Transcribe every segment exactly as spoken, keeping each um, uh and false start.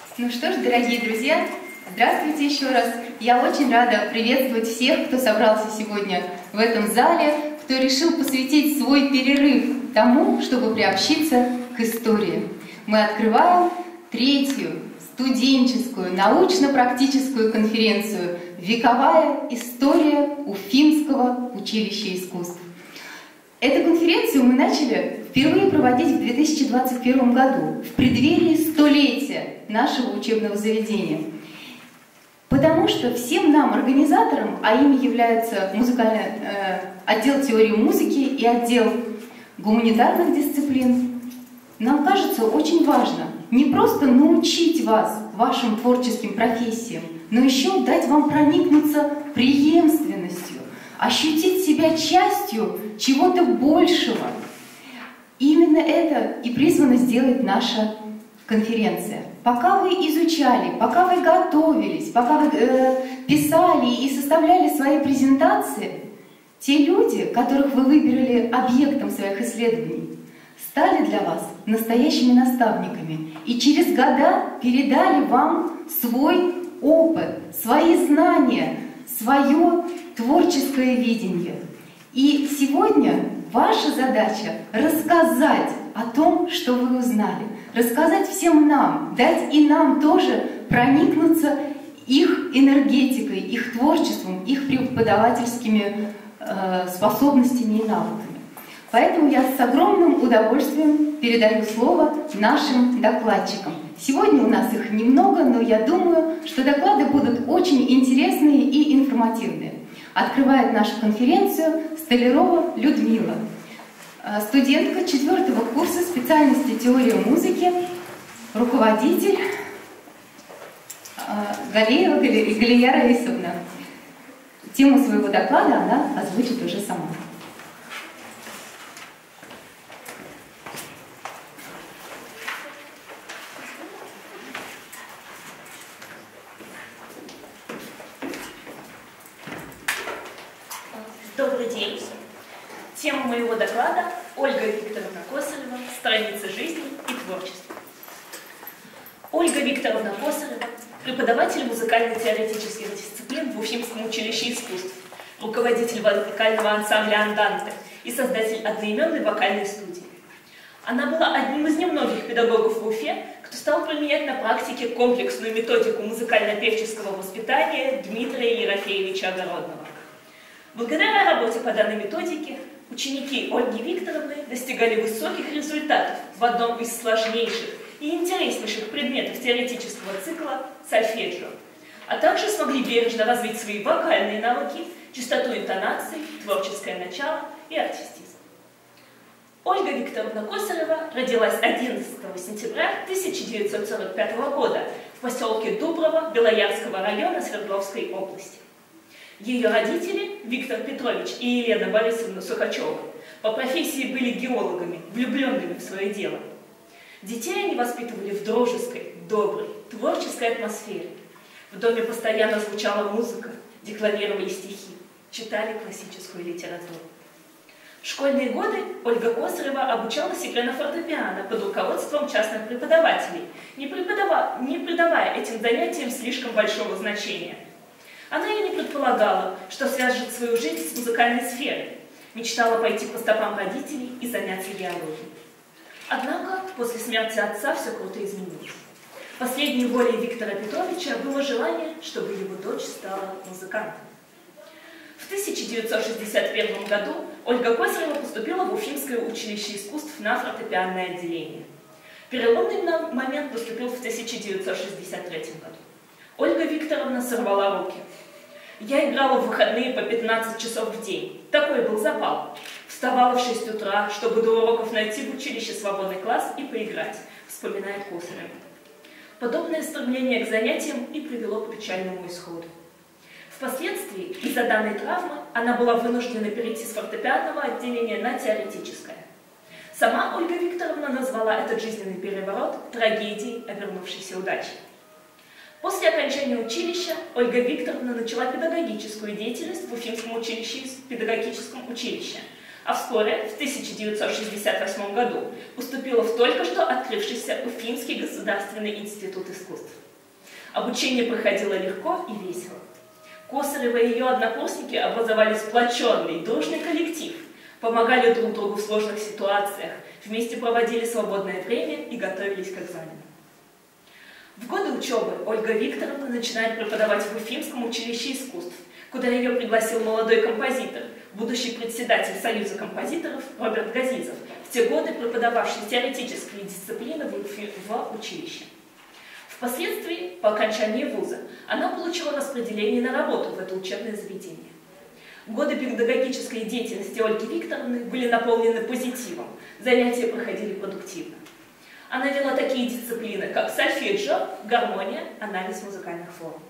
Ну что ж, дорогие друзья, здравствуйте еще раз. Я очень рада приветствовать всех, кто собрался сегодня в этом зале, кто решил посвятить свой перерыв тому, чтобы приобщиться к истории. Мы открываем третью студенческую научно-практическую конференцию «Вековая история Уфимского училища искусств». Эту конференцию мы начали впервые проводить в две тысячи двадцать первом году, в преддверии столетия нашего учебного заведения. Потому что всем нам, организаторам, а ими являются музыкальный э, отдел теории музыки и отдел гуманитарных дисциплин, нам кажется очень важно не просто научить вас вашим творческим профессиям, но еще дать вам проникнуться преемственностью, ощутить себя частью чего-то большего. Именно это и призвана сделать наша конференция. Пока вы изучали, пока вы готовились, пока вы э, писали и составляли свои презентации, те люди, которых вы выбрали объектом своих исследований, стали для вас настоящими наставниками и через года передали вам свой опыт, свои знания, свое творческое видение. И сегодня ваша задача рассказать о том, что вы узнали, рассказать всем нам, дать и нам тоже проникнуться их энергетикой, их творчеством, их преподавательскими э, способностями и навыками. Поэтому я с огромным удовольствием передаю слово нашим докладчикам. Сегодня у нас их немного, но я думаю, что доклады будут очень интересные и информативные. Открывает нашу конференцию Столярова Людмила, студентка четвертого курса специальности теория музыки, руководитель Галеева Галия Раисовна. Тему своего доклада она озвучит уже сама. Добрый день. Тема моего доклада – Ольга Викторовна Косарева «Страницы жизни и творчества». Ольга Викторовна Косарева – преподаватель музыкально-теоретических дисциплин в Уфимском училище искусств, руководитель вокального ансамбля «Анданте» и создатель одноименной вокальной студии. Она была одним из немногих педагогов в Уфе, кто стал применять на практике комплексную методику музыкально-певческого воспитания Дмитрия Ерофеевича Огородного. Благодаря работе по данной методике ученики Ольги Викторовны достигали высоких результатов в одном из сложнейших и интереснейших предметов теоретического цикла сольфеджио, а также смогли бережно развить свои вокальные навыки, чистоту интонаций, творческое начало и артистизм. Ольга Викторовна Косарева родилась одиннадцатого сентября тысяча девятьсот сорок пятого года в поселке Дуброво Белоярского района Свердловской области. Ее родители, Виктор Петрович и Елена Борисовна Сухачева, по профессии были геологами, влюбленными в свое дело. Детей они воспитывали в дружеской, доброй, творческой атмосфере. В доме постоянно звучала музыка, декламировали стихи, читали классическую литературу. В школьные годы Ольга Косарева обучалась игре на фортепиано под руководством частных преподавателей, не, преподава... не придавая этим занятиям слишком большого значения. Она и не предполагала, что свяжет свою жизнь с музыкальной сферой, мечтала пойти по стопам родителей и заняться геологией. Однако после смерти отца все круто изменилось. Последней волей Виктора Петровича было желание, чтобы его дочь стала музыкантом. В тысяча девятьсот шестьдесят первом году Ольга Косарева поступила в Уфимское училище искусств на фортепианное отделение. Переломный момент наступил в тысяча девятьсот шестьдесят третьем году. Ольга Викторовна сорвала руки. «Я играла в выходные по пятнадцать часов в день. Такой был запал. Вставала в шесть утра, чтобы до уроков найти в училище свободный класс и поиграть», вспоминает Косарева. Подобное стремление к занятиям и привело к печальному исходу. Впоследствии из-за данной травмы она была вынуждена перейти с фортепианного отделения на теоретическое. Сама Ольга Викторовна назвала этот жизненный переворот трагедией обернувшейся удачей. После окончания училища Ольга Викторовна начала педагогическую деятельность в Уфимском училище, педагогическом училище, а вскоре, в тысяча девятьсот шестьдесят восьмом году, поступила в только что открывшийся Уфимский государственный институт искусств. Обучение проходило легко и весело. Косарева и ее однокурсники образовали сплоченный, дружный коллектив, помогали друг другу в сложных ситуациях, вместе проводили свободное время и готовились к экзаменам. В годы учебы Ольга Викторовна начинает преподавать в Уфимском училище искусств, куда ее пригласил молодой композитор, будущий председатель Союза композиторов Роберт Газизов, в те годы преподававший теоретические дисциплины в, Уфи, в училище. Впоследствии, по окончании вуза, она получила распределение на работу в это учебное заведение. Годы педагогической деятельности Ольги Викторовны были наполнены позитивом, занятия проходили продуктивно. Она вела такие дисциплины, как сольфеджио, гармония, анализ музыкальных форм.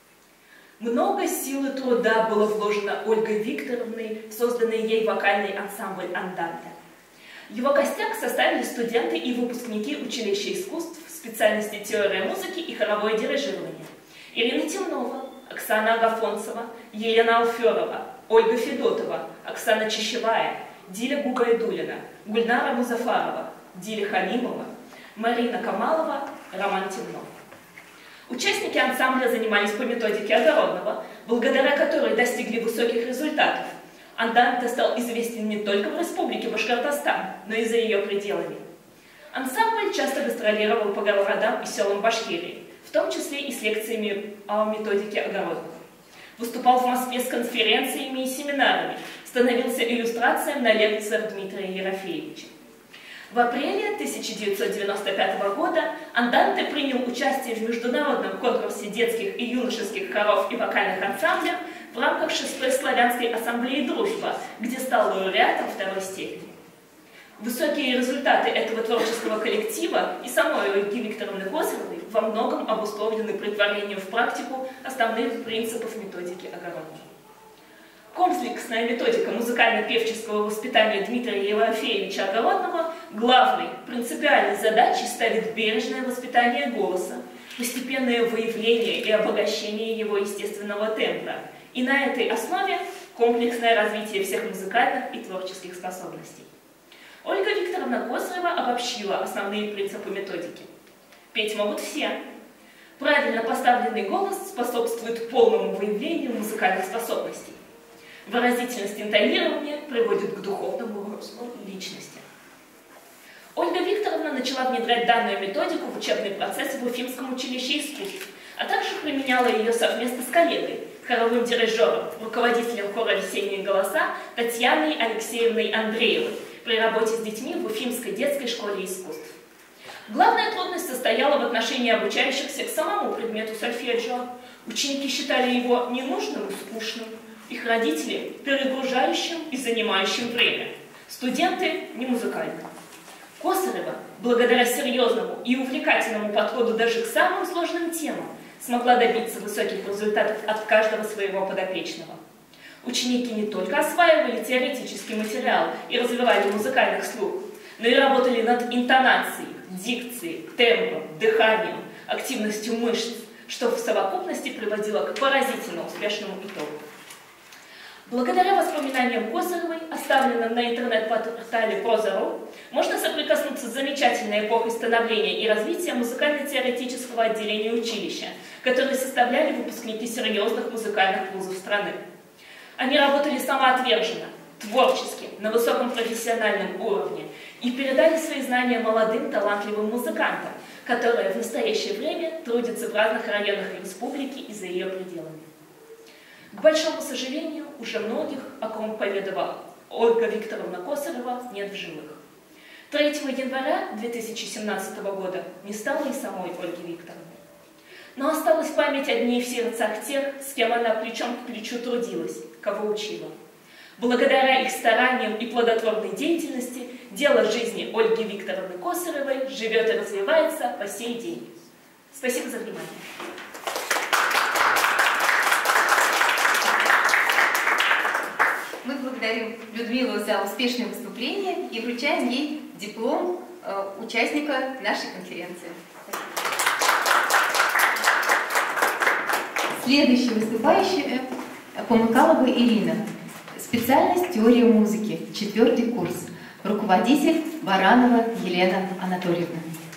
Много сил и труда было вложено Ольгой Викторовной в созданный ей вокальный ансамбль «Анданте». Его костяк составили студенты и выпускники училища искусств в специальности теория музыки и хоровое дирижирование. Ирина Темнова, Оксана Агафонцева, Елена Алферова, Ольга Федотова, Оксана Чищевая, Диля Гугайдулина, Гульнара Музафарова, Диля Халимова, Марина Камалова, Роман Темнов. Участники ансамбля занимались по методике Огородного, благодаря которой достигли высоких результатов. Анданте стал известен не только в республике Башкортостан, но и за ее пределами. Ансамбль часто гастролировал по городам и селам Башкирии, в том числе и с лекциями о методике Огородного. Выступал в Москве с конференциями и семинарами, становился иллюстрацией на лекциях Дмитрия Ерофеевича. В апреле тысяча девятьсот девяносто пятого года Анданте принял участие в международном конкурсе детских и юношеских хоров и вокальных ансамблях в рамках шестой славянской ассамблеи «Дружба», где стал лауреатом второй степени. Высокие результаты этого творческого коллектива и самой Ольги Викторовны Косаревой во многом обусловлены претворением в практику основных принципов методики Огородного. Комплексная методика музыкально-певческого воспитания Дмитрия Ерофеевича Огородного главной, принципиальной задачей ставит бережное воспитание голоса, постепенное выявление и обогащение его естественного тембра, и на этой основе комплексное развитие всех музыкальных и творческих способностей. Ольга Викторовна Косарева обобщила основные принципы методики. Петь могут все. Правильно поставленный голос способствует полному выявлению музыкальных способностей. Выразительность интонирования приводит к духовному росту личности. Ольга Викторовна начала внедрять данную методику в учебный процесс в Уфимском училище искусств, а также применяла ее совместно с коллегой, хоровым дирижером, руководителем хора «Весенние голоса» Татьяной Алексеевной Андреевой при работе с детьми в Уфимской детской школе искусств. Главная трудность состояла в отношении обучающихся к самому предмету сольфеджио. Ученики считали его ненужным и скучным, их родители – перегружающим и занимающим время, студенты – не музыкальным. Косарева, благодаря серьезному и увлекательному подходу даже к самым сложным темам, смогла добиться высоких результатов от каждого своего подопечного. Ученики не только осваивали теоретический материал и развивали музыкальных слух, но и работали над интонацией, дикцией, тембром, дыханием, активностью мышц, что в совокупности приводило к поразительно успешному итогу. Благодаря воспоминаниям Косаревой, оставленным на интернет-портале проза точка ру, можно соприкоснуться с замечательной эпохой становления и развития музыкально-теоретического отделения училища, которые составляли выпускники серьезных музыкальных вузов страны. Они работали самоотверженно, творчески, на высоком профессиональном уровне и передали свои знания молодым талантливым музыкантам, которые в настоящее время трудятся в разных районах республики и за ее пределами. К большому сожалению, уже многих, о ком поведала Ольга Викторовна Косарева, нет в живых. третьего января две тысячи семнадцатого года не стало и самой Ольги Викторовны. Но осталась память о ней в сердцах тех, с кем она плечом к плечу трудилась, кого учила. Благодаря их стараниям и плодотворной деятельности дело жизни Ольги Викторовны Косаревой живет и развивается по сей день. Спасибо за внимание. Мы благодарим Людмилу за успешное выступление и вручаем ей диплом э, участника нашей конференции. Следующая выступающая — Помыкалова Ирина. Специальность теория музыки. четвертый курс. Руководитель Баранова Елена Анатольевна.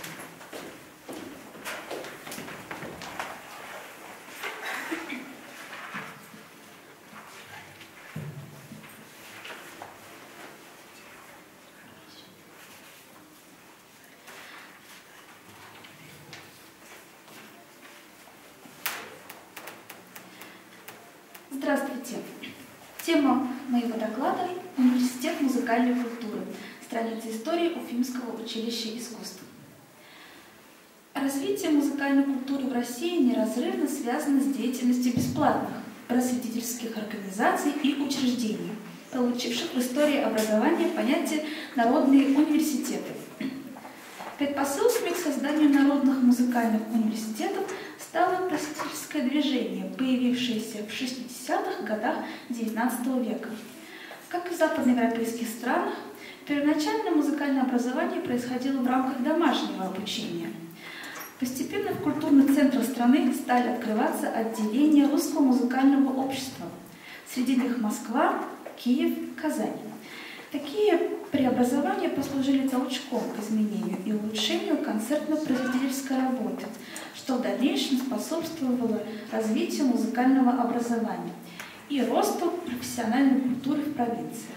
Здравствуйте! Тема моего доклада – Университет музыкальной культуры. Страница истории Уфимского училища искусств. Развитие музыкальной культуры в России неразрывно связано с деятельностью бесплатных просветительских организаций и учреждений, получивших в истории образования понятие «народные университеты». Предпосылками к созданию народных музыкальных университетов стало просветительское движение, появившееся в шестидесятых годах девятнадцатого века. Как и в западноевропейских странах, первоначально музыкальное образование происходило в рамках домашнего обучения. Постепенно в культурных центрах страны стали открываться отделения Русского музыкального общества. Среди них Москва, Киев, Казань. Такие преобразования послужили толчком к изменению и улучшению концертно-просветительской работы, что в дальнейшем способствовало развитию музыкального образования и росту профессиональной культуры в провинциях.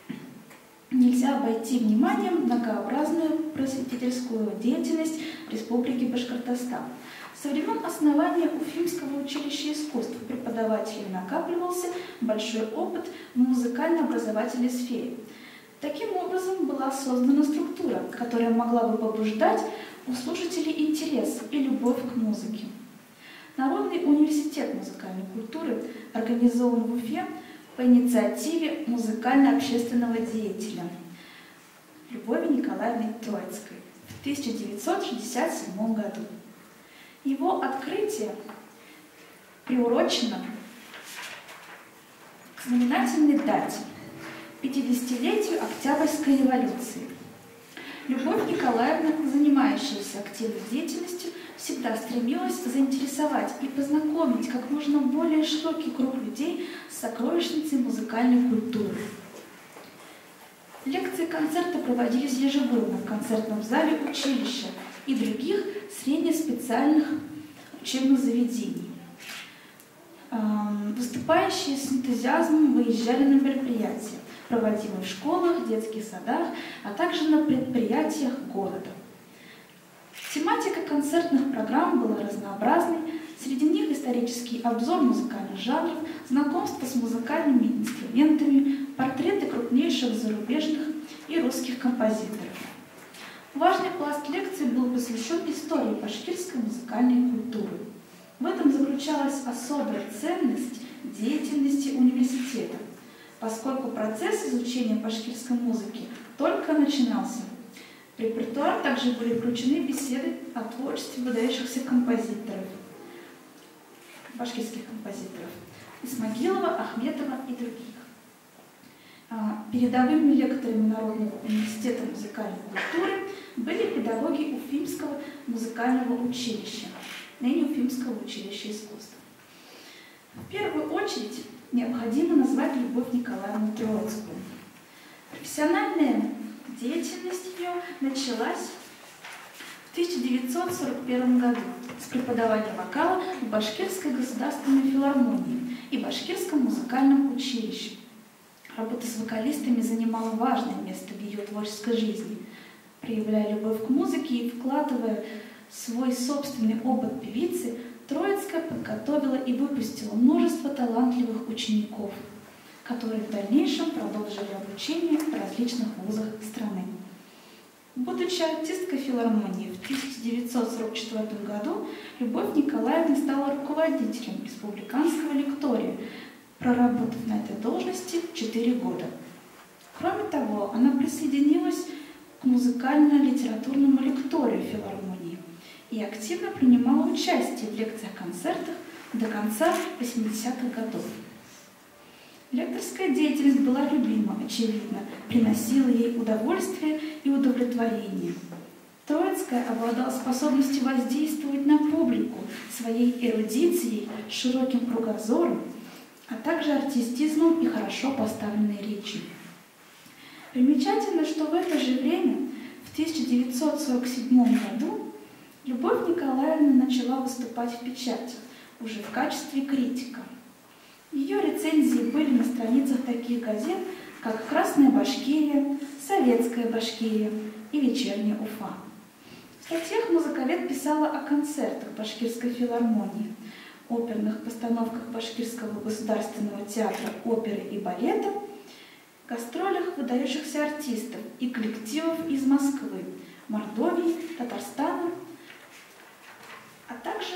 Нельзя обойти вниманием многообразную просветительскую деятельность Республики Башкортостан. Со времен основания Уфимского училища искусств у преподавателей накапливался большой опыт в музыкально-образовательной сфере. Таким образом была создана структура, которая могла бы побуждать у слушателей интерес и любовь к музыке. Народный университет музыкальной культуры организован в Уфе по инициативе музыкально-общественного деятеля Любови Николаевны Троицкой в тысяча девятьсот шестьдесят седьмом году. Его открытие приурочено к знаменательной дате – пятидесятилетию Октябрьской революции. Любовь Николаевна, занимающаяся активной деятельностью, всегда стремилась заинтересовать и познакомить как можно более широкий круг людей с сокровищницей музыкальной культуры. Лекции и концерты проводились ежегодно в концертном зале училища и других среднеспециальных учебных заведений. Выступающие с энтузиазмом выезжали на мероприятия, проводимые в школах, детских садах, а также на предприятиях города. Тематика концертных программ была разнообразной, среди них исторический обзор музыкальных жанров, знакомство с музыкальными инструментами, портреты крупнейших зарубежных и русских композиторов. Важный пласт лекций был посвящен истории башкирской музыкальной культуры. В этом заключалась особая ценность деятельности университета, поскольку процесс изучения башкирской музыки только начинался. В репертуар также были включены беседы о творчестве выдающихся композиторов, башкирских композиторов Исмагилова, Ахметова и других. Передовыми лекторами Народного университета музыкальной культуры были педагоги Уфимского музыкального училища, ныне Уфимского училища искусств. В первую очередь необходимо назвать Любовь Николаевну Троицкую. Профессиональная деятельность ее началась в тысяча девятьсот сорок первом году с преподавания вокала в Башкирской государственной филармонии и Башкирском музыкальном училище. Работа с вокалистами занимала важное место в ее творческой жизни, проявляя любовь к музыке и вкладывая свой собственный опыт певицы. Троицкая подготовила и выпустила множество талантливых учеников, которые в дальнейшем продолжили обучение в различных вузах страны. Будучи артисткой филармонии в тысяча девятьсот сорок четвёртом году, Любовь Николаевна стала руководителем республиканского лектория, проработав на этой должности четыре года. Кроме того, она присоединилась к музыкально-литературному лекторию филармонии и активно принимала участие в лекциях-концертах до конца восьмидесятых годов. Лекторская деятельность была любима, очевидно, приносила ей удовольствие и удовлетворение. Троицкая обладала способностью воздействовать на публику своей эрудицией, широким кругозором, а также артистизмом и хорошо поставленной речью. Примечательно, что в это же время, в тысяча девятьсот сорок седьмом году, Любовь Николаевна начала выступать в печати, уже в качестве критика. Ее рецензии были на страницах таких газет, как «Красная Башкирия», «Советская Башкирия» и «Вечерняя Уфа». В статьях музыковед писала о концертах Башкирской филармонии, оперных постановках Башкирского государственного театра оперы и балета, гастролях выдающихся артистов и коллективов из Москвы, Мордовии, Татарстана, а также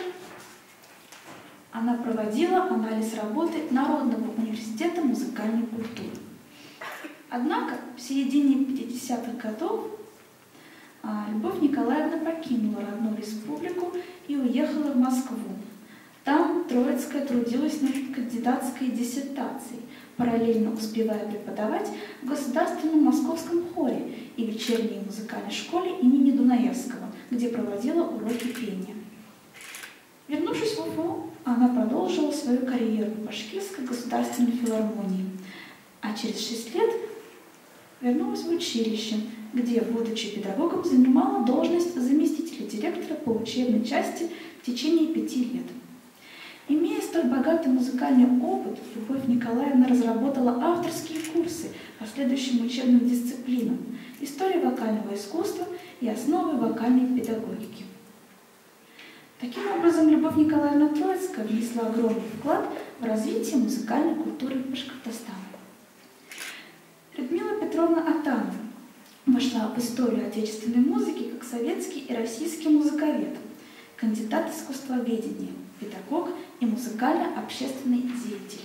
она проводила анализ работы Народного университета музыкальной культуры. Однако в середине пятидесятых годов Любовь Николаевна покинула родную республику и уехала в Москву. Там Троицкая трудилась над кандидатской диссертацией, параллельно успевая преподавать в Государственном московском хоре и вечерней музыкальной школе имени Дунаевского, где проводила уроки пения. Вернувшись в Уфу, она продолжила свою карьеру в Башкирской государственной филармонии, а через шесть лет вернулась в училище, где, будучи педагогом, занимала должность заместителя директора по учебной части в течение пяти лет. Имея столь богатый музыкальный опыт, Любовь Николаевна разработала авторские курсы по следующим учебным дисциплинам: история вокального искусства и основы вокальной педагогики. Таким образом, Любовь Николаевна Троицкая внесла огромный вклад в развитие музыкальной культуры Башкортостана. Людмила Петровна Атанова вошла в историю отечественной музыки как советский и российский музыковед, кандидат искусствоведения, педагог и музыкально-общественный деятель.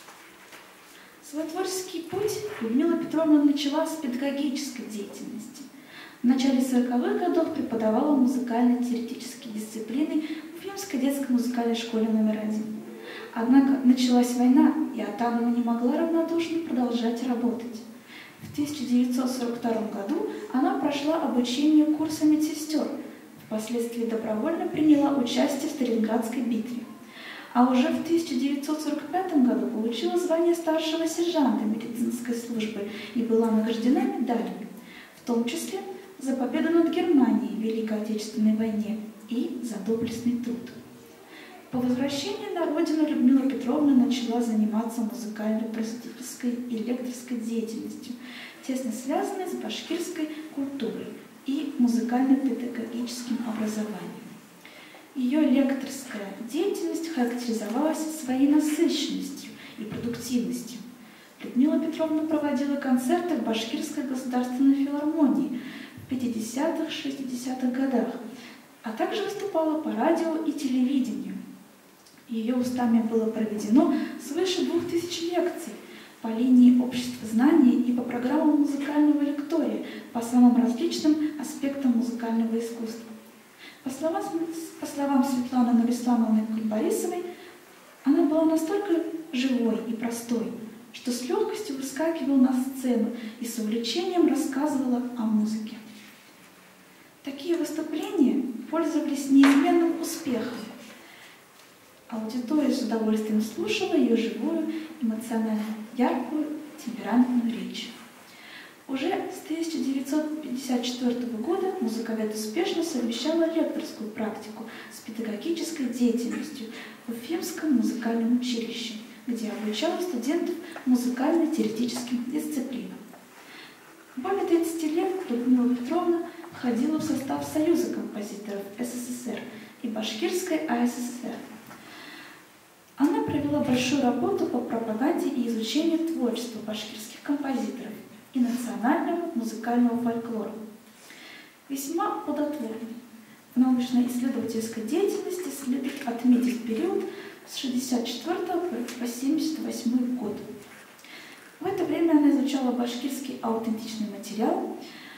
Свой творческий путь Людмила Петровна начала с педагогической деятельности. В начале сороковых годов преподавала музыкально-теоретические дисциплины в Уфимской детской музыкальной школе номер один. Однако началась война, и Атанова не могла равнодушно продолжать работать. В тысяча девятьсот сорок втором году она прошла обучение курса медсестер, впоследствии добровольно приняла участие в Сталинградской битве. А уже в тысяча девятьсот сорок пятом году получила звание старшего сержанта медицинской службы и была награждена медалями, в том числе за победу над Германией в Великой Отечественной войне и за доблестный труд. По возвращении на родину Людмила Петровна начала заниматься музыкально-просветительской и лекторской деятельностью, тесно связанной с башкирской культурой и музыкально-педагогическим образованием. Ее лекторская деятельность характеризовалась своей насыщенностью и продуктивностью. Людмила Петровна проводила концерты в Башкирской государственной филармонии в пятидесятых-шестидесятых годах, а также выступала по радио и телевидению. Ее устами было проведено свыше двух тысяч лекций по линии общества знаний и по программам музыкального лектория по самым различным аспектам музыкального искусства. По словам, по словам Светланы Нурисламовны Кульбарисовой, она была настолько живой и простой, что с легкостью выскакивала на сцену и с увлечением рассказывала о музыке. Такие выступления пользовались неизменным успехом. Аудитория с удовольствием слушала ее живую, эмоционально яркую, темпераментную речь. Уже с тысяча девятьсот пятьдесят четвёртого года музыковед успешно совмещала лекторскую практику с педагогической деятельностью в Уфимском музыкальном училище, где обучала студентов музыкально-теоретическим дисциплинам. Более тридцати лет Людмила Петровна входила в состав Союза композиторов СССР и Башкирской АССР. Она провела большую работу по пропаганде и изучению творчества башкирских композиторов и национального музыкального фольклора. Весьма плодотворный. В научно-исследовательской деятельности следует отметить период с шестьдесят четвёртого по семьдесят восьмой год. В это время она изучала башкирский аутентичный материал.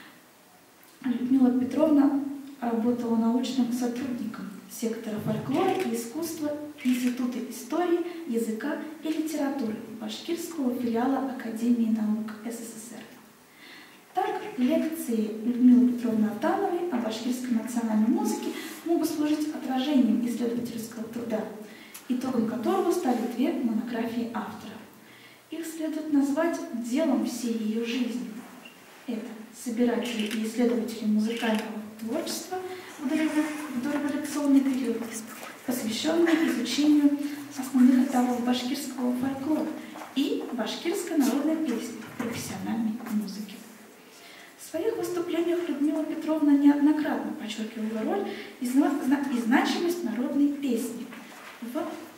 Людмила Петровна работала научным сотрудником сектора фольклора и искусства Института истории, языка и литературы Башкирского филиала Академии наук СССР. Так, лекции Людмилы Петровны Атановой о башкирской национальной музыке могут служить отражением исследовательского труда, итогом которого стали две монографии автора. Их следует назвать делом всей ее жизни. Это собиратели и исследователи музыкального творчества в дореволюционный период, посвященный изучению основных этапов башкирского фольклора и башкирской народной песни, профессиональной музыки. В своих выступлениях Людмила Петровна неоднократно подчеркивала роль и, зна и значимость народной песни в,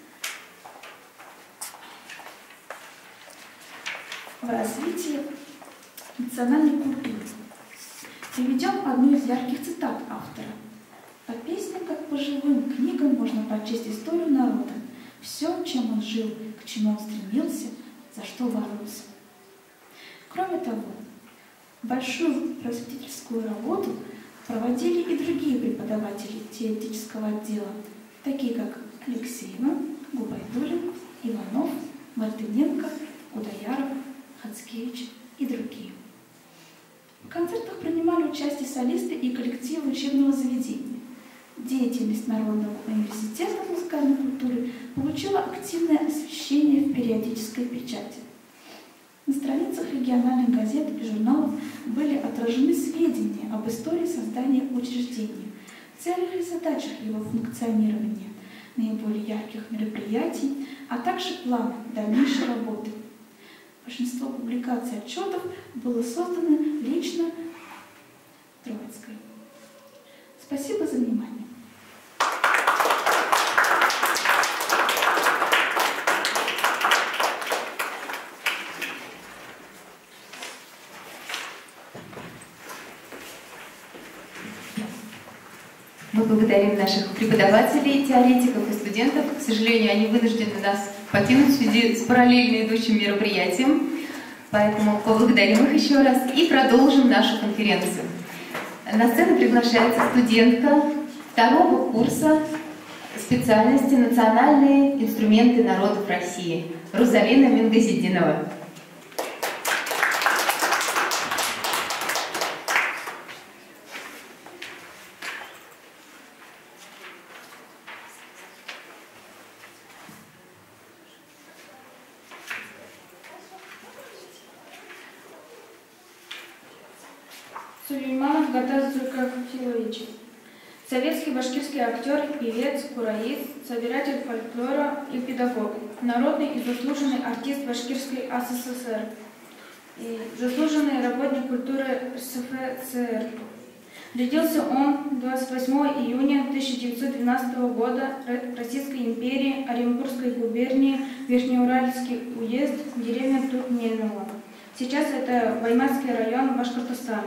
в развитии национальной культуры. Приведем одну из ярких цитат автора. «По песням, как по живым книгам, можно прочесть историю народа, все, чем он жил, к чему он стремился, за что боролся». Кроме того, большую просветительскую работу проводили и другие преподаватели теоретического отдела, такие как Алексеева, Губайдуллин, Иванов, Мартыненко, Гудаяров, Хацкевич и другие. В концертах принимали участие солисты и коллективы учебного заведения. Деятельность Народного университета музыкальной культуры получила активное освещение в периодической печати. На страницах региональных газет и журналов были отражены сведения об истории создания учреждения, целях и задачах его функционирования, наиболее ярких мероприятий, а также план дальнейшей работы. Большинство публикаций отчетов было создано лично Троицкой. Спасибо за внимание. Мы благодарим наших преподавателей, теоретиков и студентов. К сожалению, они вынуждены нас покинуть в связи с параллельно идущим мероприятием. Поэтому поблагодарим их еще раз и продолжим нашу конференцию. На сцену приглашается студентка второго курса специальности «Национальные инструменты народов России» Рузалина Мингазиддинова. Сулейманов Гата Зулькафилович. Советский башкирский актер, певец, кураист, собиратель фольклора и педагог. Народный и заслуженный артист Башкирской АССР. И заслуженный работник культуры РСФСР. Родился он двадцать восьмого июня тысяча девятьсот двенадцатого года в Российской империи, Оренбургской губернии, Верхнеуральский уезд, деревня Туркменово. Сейчас это Баймакский район, Башкортостан.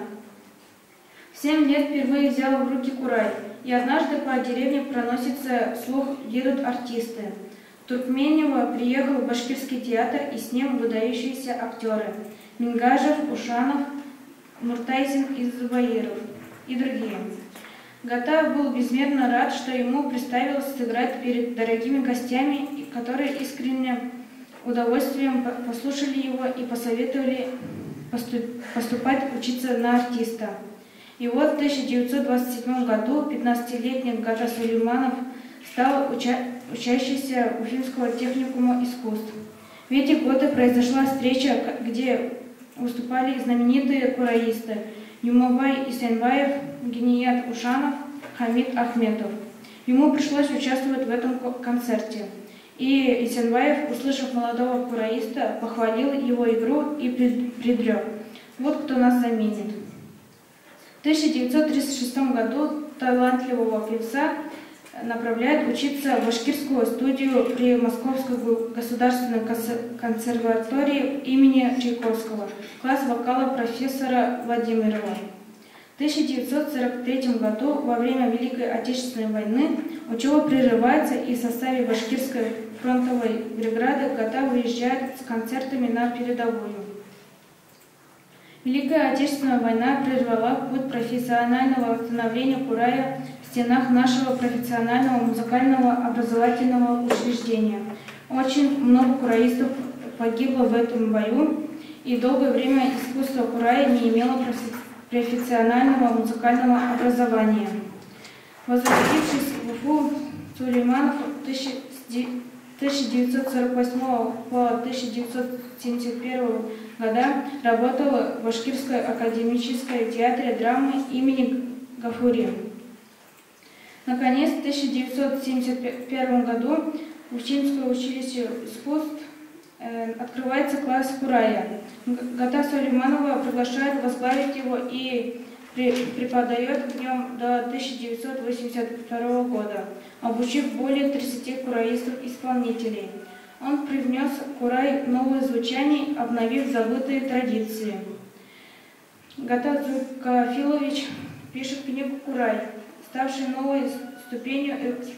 В семь лет впервые взял в руки курай, и однажды по деревне проносится слух, едут артисты. В Туркменево приехал в Башкирский театр, и с ним выдающиеся актеры Мингажев, Ушанов, Муртайзин и Зубаиров и другие. Гата был безмерно рад, что ему представилось сыграть перед дорогими гостями, которые искренне удовольствием послушали его и посоветовали поступать учиться на артиста. И вот в тысяча девятьсот двадцать седьмом году пятнадцатилетний Гата Сулейманов стал уча учащийся Уфимского техникума искусств. В эти годы произошла встреча, где выступали знаменитые кураисты Юмабай Исенбаев, Геният Ушанов, Хамид Ахметов. Ему пришлось участвовать в этом концерте. И Исенбаев, услышав молодого кураиста, похвалил его игру и предрек: вот кто нас заменит. В тысяча девятьсот тридцать шестом году талантливого певца направляют учиться в башкирскую студию при Московской государственной консерватории имени Чайковского, класс вокала профессора Владимирова. В тысяча девятьсот сорок третьем году, во время Великой Отечественной войны, учеба прерывается, и в составе башкирской фронтовой бригады Гата выезжает с концертами на передовую. Великая Отечественная война прервала путь профессионального восстановления курая в стенах нашего профессионального музыкального образовательного учреждения. Очень много кураистов погибло в этом бою, и долгое время искусство курая не имело профессионального музыкального образования. Возвратившись в Уфу, Сулейманов в тысяча тысяча девятьсот сорок восьмого по тысяча девятьсот семьдесят первый года работал в Башкирской академической театре драмы имени Гафури. Наконец, в тысяча девятьсот семьдесят первом году в Учимское училище искусств э, открывается класс Курая. Гата Сулейманова приглашает возглавить его и при, преподает в нем до тысяча девятьсот восемьдесят второго года, обучив более тридцати кураистов-исполнителей. Он привнес в Курай новое звучание, обновив забытые традиции. Гата Зулькафилович пишет книгу «Курай», ставшей новой ступенью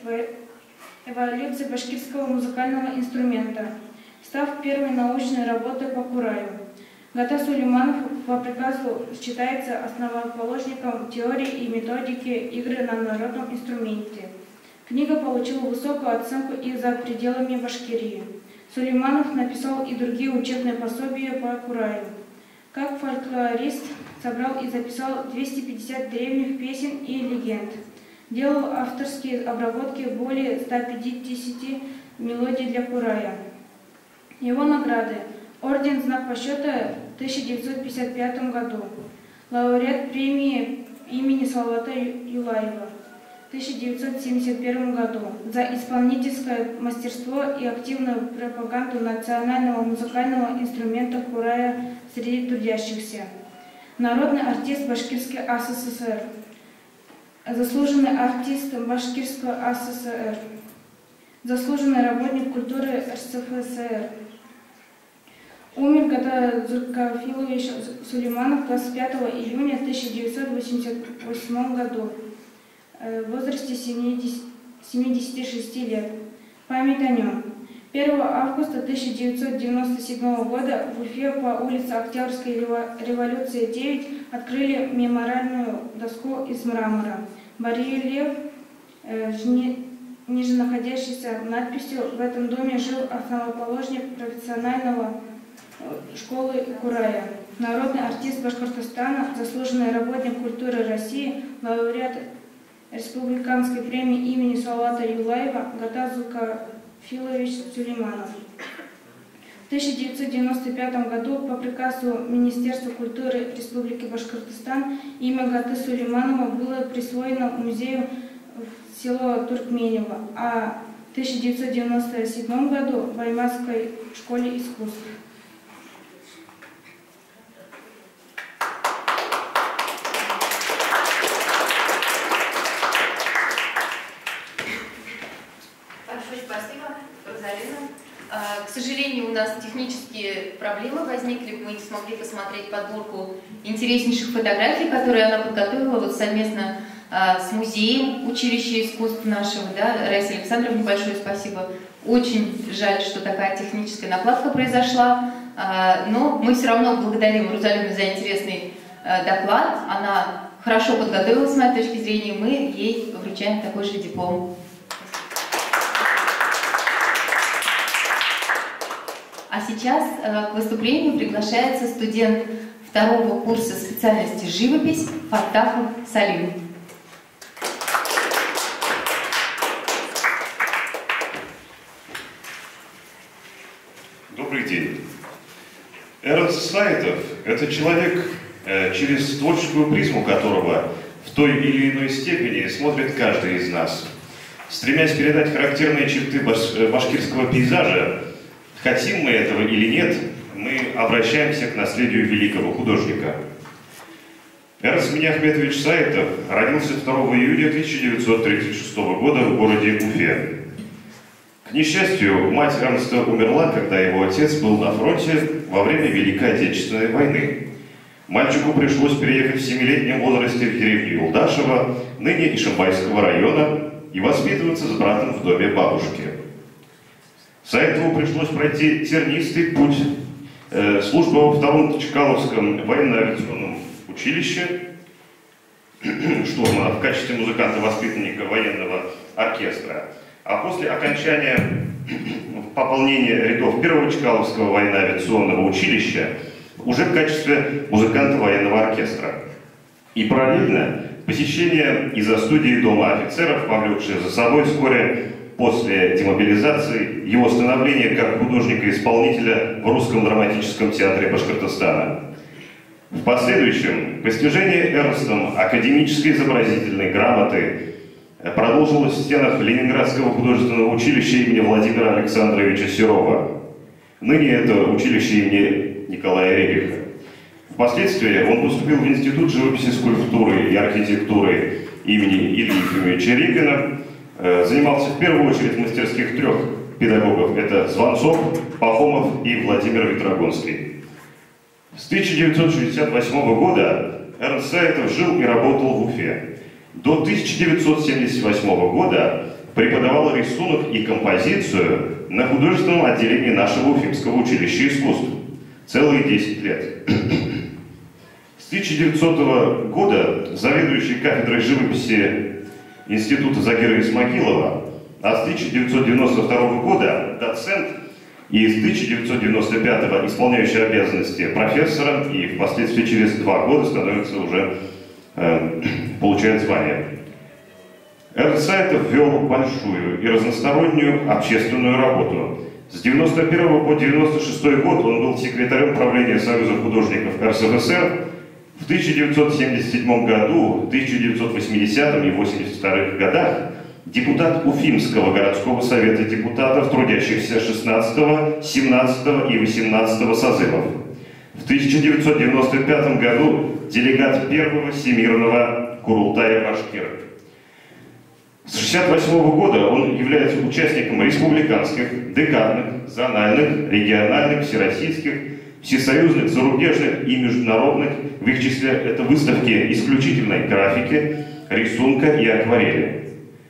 эволюции башкирского музыкального инструмента, став первой научной работой по Кураю. Гата Сулейманов по приказу считается основоположником теории и методики игры на народном инструменте. Книга получила высокую оценку и за пределами Башкирии. Сулейманов написал и другие учебные пособия по Кураю. Как фольклорист собрал и записал двести пятьдесят древних песен и легенд. Делал авторские обработки более ста пятидесяти мелодий для Курая. Его награды: орден «Знак почета» в тысяча девятьсот пятьдесят пятом году, лауреат премии имени Салавата Юлаева в тысяча девятьсот семьдесят первом году за исполнительское мастерство и активную пропаганду национального музыкального инструмента Курая среди трудящихся. Народный артист Башкирской АССР, заслуженный артист Башкирского АССР, заслуженный работник культуры РСФСР. Умер Гата Зулькафилович Сулейманов двадцать пятого июня тысяча девятьсот восемьдесят восьмого году в возрасте семидесяти шести лет. Память о нем. первого августа тысяча девятьсот девяносто седьмого года в Уфе по улице Октябрьской революции девять открыли мемориальную доску из мрамора. Барельеф, э, ниже находящийся надписью «В этом доме жил основоположник профессионального школы Курая, народный артист Башкортостана, заслуженный работник культуры России, лауреат республиканской премии имени Салавата Юлаева Гата Зулькафилович Сулейманов». В тысяча девятьсот девяносто пятом году по приказу Министерства культуры Республики Башкортостан имя Гаты Сулейманова было присвоено музею в село Туркменево, а в тысяча девятьсот девяносто седьмом году в Баймакской школе искусств. К сожалению, у нас технические проблемы возникли, мы не смогли посмотреть подборку интереснейших фотографий, которые она подготовила вот совместно с музеем училища искусств нашего. Да? Раисе Александровне большое спасибо. Очень жаль, что такая техническая накладка произошла, но мы все равно благодарим Рузалину за интересный доклад. Она хорошо подготовилась, с моей точки зрения, мы ей вручаем такой же диплом. А сейчас к выступлению приглашается студент второго курса специальности «Живопись» Фаттахов Салим. Добрый день. Эрнст Саитов – это человек, через творческую призму которого в той или иной степени смотрит каждый из нас, стремясь передать характерные черты баш башкирского пейзажа. Хотим мы этого или нет, мы обращаемся к наследию великого художника. Эрнст Миниахметович Саитов родился второго июля тысяча девятьсот тридцать шестого года в городе Уфе. К несчастью, мать Эрнста умерла, когда его отец был на фронте во время Великой Отечественной войны. Мальчику пришлось переехать в семилетнем возрасте в деревню Юлдашево, ныне Ишимбайского района, и воспитываться с братом в доме бабушки. Саитову пришлось пройти тернистый путь. Э, служба во втором Чкаловском военно-авиационном училище, штурмана в качестве музыканта-воспитанника военного оркестра. А после окончания пополнения рядов первого Чкаловского военно-авиационного училища уже в качестве музыканта военного оркестра. И параллельно посещение из-за студии Дома офицеров, повлекшее за собой вскоре после демобилизации его становление как художника-исполнителя в Русском драматическом театре Башкортостана. В последующем постижение Эрнстом академической изобразительной грамоты продолжилось в стенах Ленинградского художественного училища имени Владимира Александровича Серова. Ныне это училище имени Николая Рериха. Впоследствии он поступил в Институт живописи, скульптуры и архитектуры имени Ильи Ефимовича Репина. Занимался в первую очередь в мастерских трех педагогов. Это Звонцов, Пахомов и Владимир Ветрогонский. С тысяча девятьсот шестьдесят восьмого года Эрнст Саитов жил и работал в Уфе. До тысяча девятьсот семьдесят восьмого года преподавал рисунок и композицию на художественном отделении нашего Уфимского училища искусств. Целые десять лет. С тысяча девятисотого года заведующий кафедрой живописи Института Загира Исмагилова, а с тысяча девятьсот девяносто второго года доцент и с тысяча девятьсот девяносто пятого исполняющий обязанности профессора, и впоследствии через два года становится уже, э, получает звание. Эрнст Саитов вел большую и разностороннюю общественную работу. С девяносто первого по девяносто шестой год он был секретарем правления Союза художников эр эс эф эс эр. В тысяча девятьсот семьдесят седьмом году, тысяча девятьсот восьмидесятом и восемьдесят вторых годах депутат Уфимского городского совета депутатов, трудящихся шестнадцатого, семнадцатого и восемнадцатого созывов. В тысяча девятьсот девяносто пятом году делегат первого Всемирного Курултая башкиров. С шестьдесят восьмого года он является участником республиканских, декадных, зональных, региональных, всероссийских, всесоюзных, зарубежных и международных, в их числе это выставки исключительной графики, рисунка и акварели.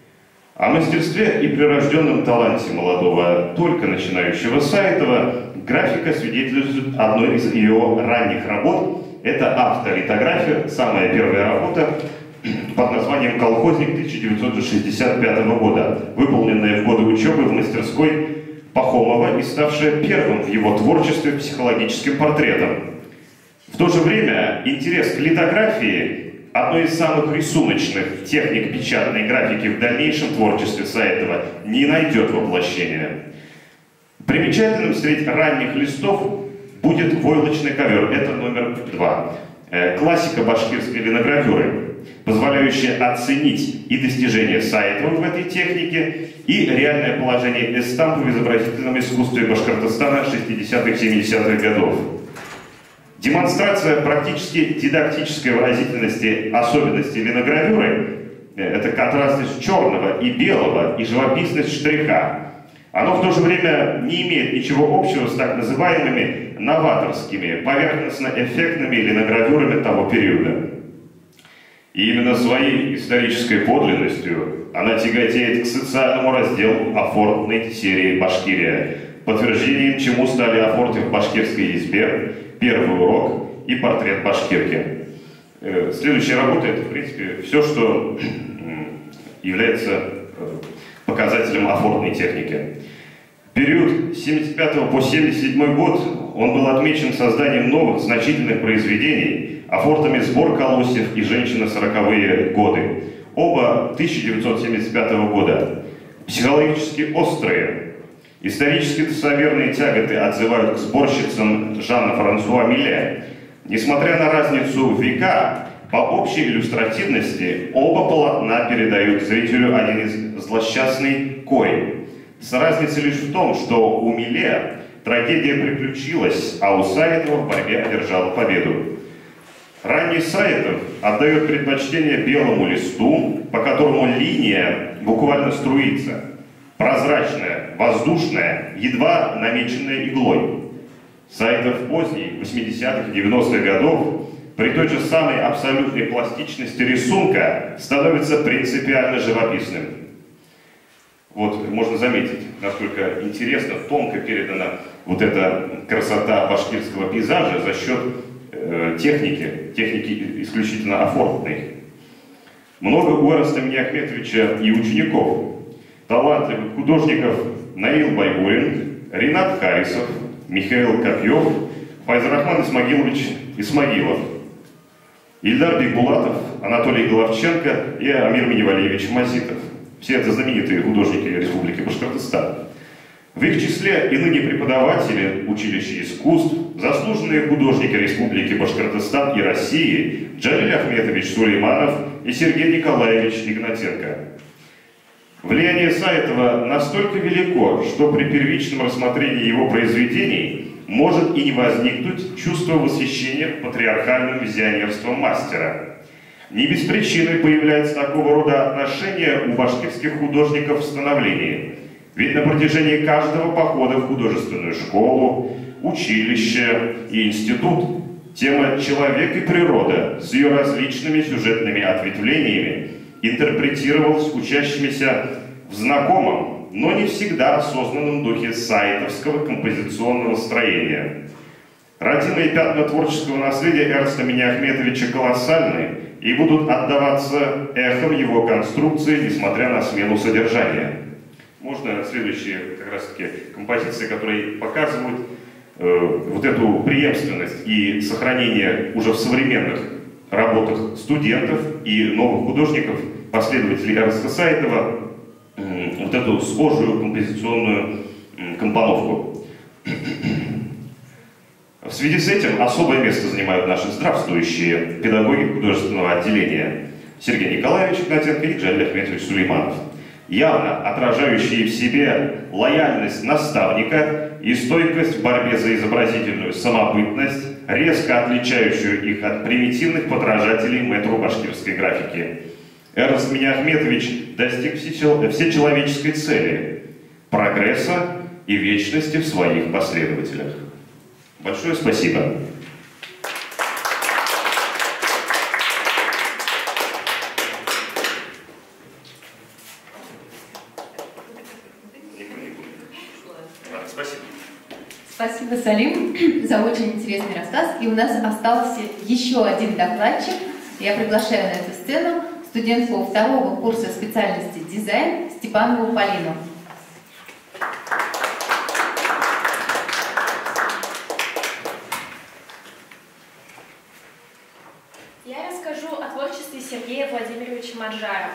О мастерстве и прирожденном таланте молодого, только начинающего Саитова графика свидетельствует одной из ее ранних работ. Это автолитография, самая первая работа под названием «Колхозник» тысяча девятьсот шестьдесят пятого года, выполненная в годы учебы в мастерской Пахомова и ставшая первым в его творчестве психологическим портретом. В то же время интерес к литографии – одной из самых рисуночных техник печатной графики в дальнейшем творчестве Саитова не найдет воплощения. Примечательным среди ранних листов будет войлочный ковер, это номер два. Классика башкирской линогравюры, позволяющая оценить и достижения Саитова в этой технике, и реальное положение эстампа в изобразительном искусстве Башкортостана шестидесятых-семидесятых годов. Демонстрация практически дидактической выразительности особенностей линогравюры – это контрастность черного и белого и живописность штриха. Оно в то же время не имеет ничего общего с так называемыми новаторскими, поверхностно-эффектными линогравюрами того периода. И именно своей исторической подлинностью она тяготеет к социальному разделу афортной серии «Башкирия», подтверждением чему стали афорты в башкирской избе, первый урок и портрет башкирки. Следующая работа – это, в принципе, все, что является показателем афортной техники. В период с семьдесят пятого по семьдесят седьмой год он был отмечен созданием новых значительных произведений, афортами «Сбор колосьев» и «Женщина сороковые годы». Оба тысяча девятьсот семьдесят пятого года. Психологически острые, исторически достоверные тяготы отзывают к сборщицам Жанна Франсуа Милле. Несмотря на разницу в века, по общей иллюстративности оба полотна передают зрителю один из злосчастный корень. С разницей лишь в том, что у Милле трагедия приключилась, а у Саитова в борьбе одержала победу. Ранний Саитов отдает предпочтение белому листу, по которому линия буквально струится, прозрачная, воздушная, едва намеченная иглой. Саитов поздний, восьмидесятых и девяностых годов, при той же самой абсолютной пластичности рисунка становится принципиально живописным. Вот можно заметить, насколько интересно, тонко передана вот эта красота башкирского пейзажа за счет э, техники, техники исключительно афортной. Много у Эраста Миниахметовича и учеников, талантливых художников Наил Байгурин, Ринат Харисов, Михаил Копьев, Файзрахман Исмагилович Исмагилов, Ильдар Бекбулатов, Анатолий Головченко и Амир Миневалиевич Мазитов. Все это знаменитые художники Республики Башкортостан. В их числе и ныне преподаватели училища искусств, заслуженные художники Республики Башкортостан и России Джалиль Ахметович Сулейманов и Сергей Николаевич Игнатенко. Влияние Саитова настолько велико, что при первичном рассмотрении его произведений может и не возникнуть чувство восхищения патриархальным визионерством мастера. Не без причины появляется такого рода отношение у башкирских художников в становлении. Ведь на протяжении каждого похода в художественную школу, училище и институт тема «Человек и природа» с ее различными сюжетными ответвлениями интерпретировалась учащимися в знакомом, но не всегда осознанном духе саитовского композиционного строения. Родимые пятна творческого наследия Эрнста Миниахметовича колоссальны и будут отдаваться эхом его конструкции, несмотря на смену содержания. Можно следующие как раз-таки композиции, которые показывают э, вот эту преемственность и сохранение уже в современных работах студентов и новых художников, последователей Эрнста Саитова, э, вот эту схожую композиционную э, компоновку. В связи с этим особое место занимают наши здравствующие педагоги художественного отделения Сергей Николаевич Игнатенко и Джалиль Ахметович Сулейманов, явно отражающие в себе лояльность наставника и стойкость в борьбе за изобразительную самобытность, резко отличающую их от примитивных подражателей мэтру башкирской графики. Эрнст Миниахметович достиг всечеловеческой цели – прогресса и вечности в своих последователях. Большое спасибо. Спасибо. Спасибо, Салим, за очень интересный рассказ. И у нас остался еще один докладчик. Я приглашаю на эту сцену студентку второго курса специальности дизайн Степанову Полину. Я расскажу о творчестве Сергея Владимировича Маджара.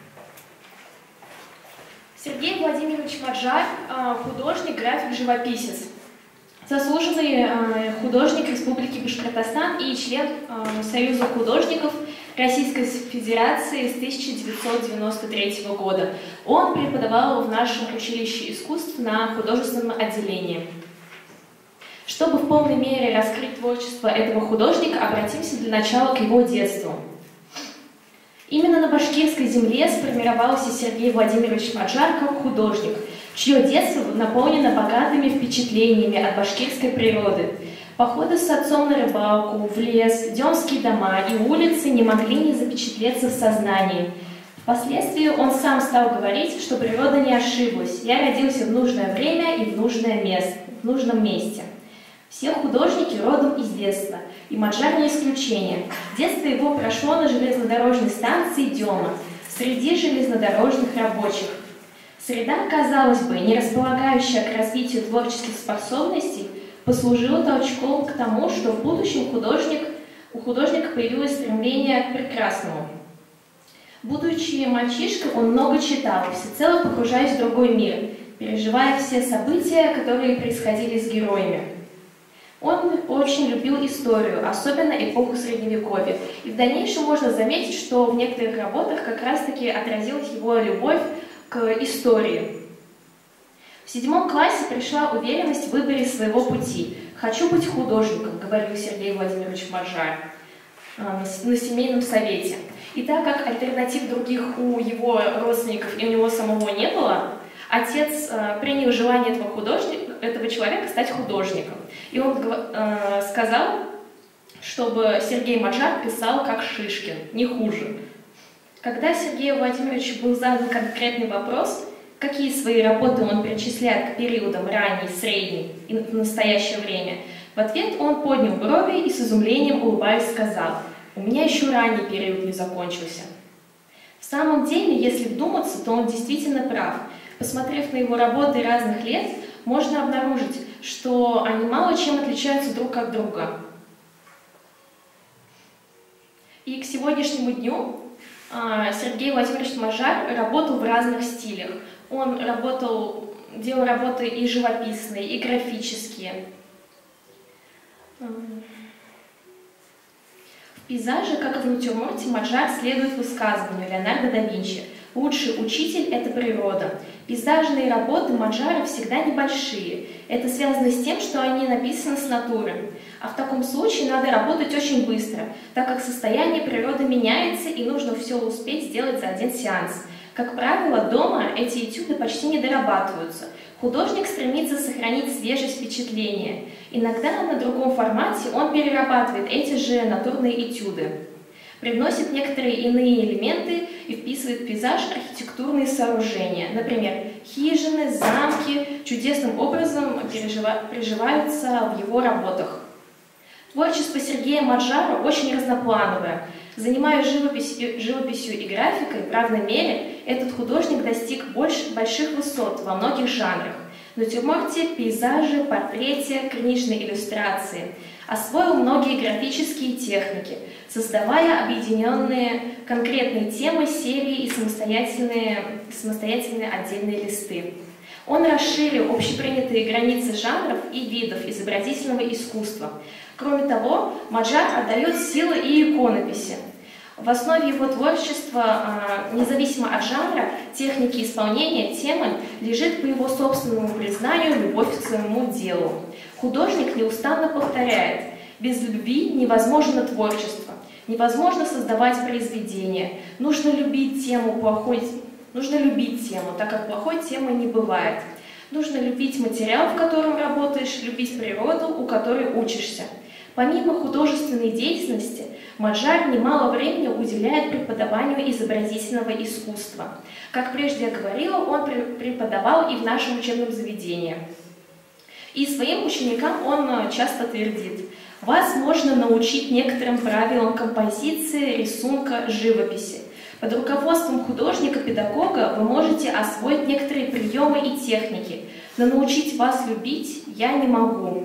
Сергей Владимирович Маджар – художник, график, живописец, заслуженный художник Республики Башкортостан и член Союза художников Российской Федерации с тысяча девятьсот девяносто третьего года. Он преподавал в нашем училище искусств на художественном отделении. Чтобы в полной мере раскрыть творчество этого художника, обратимся для начала к его детству. Именно на башкирской земле сформировался Сергей Владимирович Маджар как художник, чье детство наполнено богатыми впечатлениями от башкирской природы. Походы с отцом на рыбалку, в лес, демские дома и улицы не могли не запечатлеться в сознании. Впоследствии он сам стал говорить, что природа не ошиблась. «Я родился в нужное время и в нужное место, в нужном месте». Все художники родом из детства, и Маджар не исключение. Детство его прошло на железнодорожной станции Дема, среди железнодорожных рабочих. Среда, казалось бы, не располагающая к развитию творческих способностей, послужила толчком к тому, что в будущем художник, у художника появилось стремление к прекрасному. Будучи мальчишкой, он много читал, всецело погружаясь в другой мир, переживая все события, которые происходили с героями. Он очень любил историю, особенно эпоху Средневековья. И в дальнейшем можно заметить, что в некоторых работах как раз-таки отразилась его любовь к истории. В седьмом классе пришла уверенность в выборе своего пути. «Хочу быть художником», — говорил Сергей Владимирович Маджар на семейном совете. И так как альтернатив других у его родственников и у него самого не было, отец э, принял желание этого, художника, этого человека стать художником. И он э, сказал, чтобы Сергей Маджар писал как Шишкин, не хуже. Когда Сергею Владимировичу был задан конкретный вопрос, какие свои работы он причисляет к периодам ранней, средней и в настоящее время, в ответ он поднял брови и с изумлением улыбаясь сказал: «У меня еще ранний период не закончился». В самом деле, если вдуматься, то он действительно прав. Посмотрев на его работы разных лет, можно обнаружить, что они мало чем отличаются друг от друга. И к сегодняшнему дню Сергей Владимирович Маджар работал в разных стилях. Он работал, делал работы и живописные, и графические. В пейзаже, как и в натюрморте, Маджар следует высказыванию Леонардо да Винчи: «Лучший учитель – это природа». Пейзажные работы Маджара всегда небольшие. Это связано с тем, что они написаны с натуры. А в таком случае надо работать очень быстро, так как состояние природы меняется и нужно все успеть сделать за один сеанс. Как правило, дома эти этюды почти не дорабатываются. Художник стремится сохранить свежесть впечатления. Иногда на другом формате он перерабатывает эти же натурные этюды, привносит некоторые иные элементы и вписывает в пейзаж архитектурные сооружения. Например, хижины, замки чудесным образом приживаются в его работах. Творчество Сергея Маджара очень разноплановое. Занимаясь живописью, живописью и графикой, в равной мере этот художник достиг больш, больших высот во многих жанрах. В натюрморте, пейзаже, портрете, книжной иллюстрации. Освоил многие графические техники, создавая объединенные конкретные темы, серии и самостоятельные, самостоятельные отдельные листы. Он расширил общепринятые границы жанров и видов изобразительного искусства. Кроме того, Маджар отдает силы и иконописи. В основе его творчества, независимо от жанра, техники исполнения темы, лежит, по его собственному признанию, любовь к своему делу. Художник неустанно повторяет: без любви невозможно творчество, невозможно создавать произведение. Нужно любить тему плохой, нужно любить тему, так как плохой темы не бывает. Нужно любить материал, в котором работаешь, любить природу, у которой учишься. Помимо художественной деятельности, Маджар немало времени уделяет преподаванию изобразительного искусства. Как прежде я говорила, он преподавал и в нашем учебном заведении. И своим ученикам он часто твердит: вас можно научить некоторым правилам композиции, рисунка, живописи. Под руководством художника-педагога вы можете освоить некоторые приемы и техники, но научить вас любить я не могу.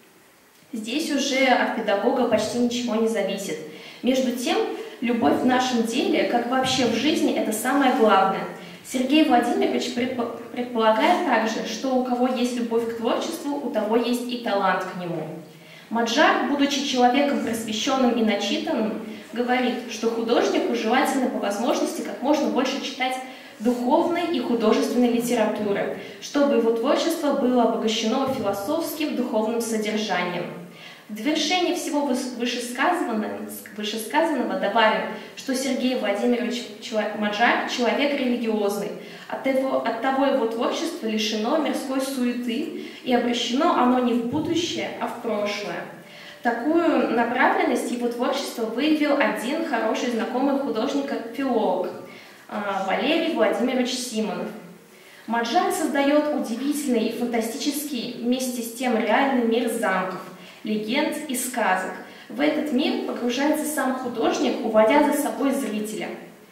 Здесь уже от педагога почти ничего не зависит. Между тем, любовь в нашем деле, как вообще в жизни, это самое главное. Сергей Владимирович предполагает также, что у кого есть любовь к творчеству, у того есть и талант к нему. Маджар, будучи человеком просвещенным и начитанным, говорит, что художнику желательно по возможности как можно больше читать духовной и художественной литературы, чтобы его творчество было обогащено философским духовным содержанием. В довершение всего вышесказанного, вышесказанного добавим, что Сергей Владимирович Маджар – человек религиозный. От того, от того его творчество лишено мирской суеты, и обращено оно не в будущее, а в прошлое. Такую направленность его творчества выявил один хороший знакомый художник-филолог Валерий Владимирович Симонов. Маджар создает удивительный и фантастический, вместе с тем реальный мир замков, легенд и сказок. В этот мир погружается сам художник, уводя за собой зрителя.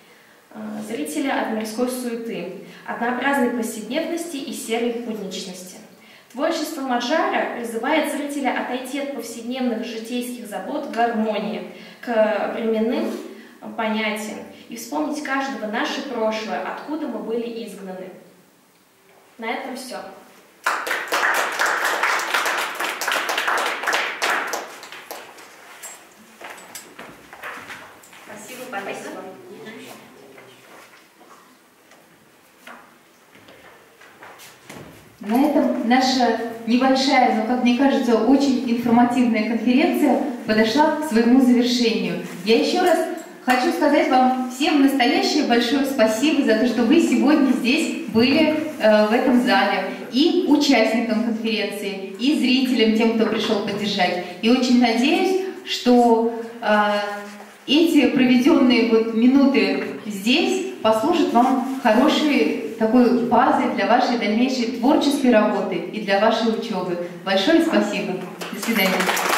Зрителя от мирской суеты, однообразной повседневности и серой будничности. Творчество Маджара призывает зрителя отойти от повседневных житейских забот к гармонии, к временным понятиям и вспомнить каждого наше прошлое, откуда мы были изгнаны. На этом все. Спасибо, спасибо. На этом наша небольшая, но, как мне кажется, очень информативная конференция подошла к своему завершению. Я еще раз хочу сказать вам всем настоящее большое спасибо за то, что вы сегодня здесь были э, в этом зале. И участникам конференции, и зрителям, тем, кто пришел поддержать. И очень надеюсь, что э, эти проведенные вот минуты здесь послужат вам хорошей такой базой для вашей дальнейшей творческой работы и для вашей учебы. Большое спасибо. До свидания.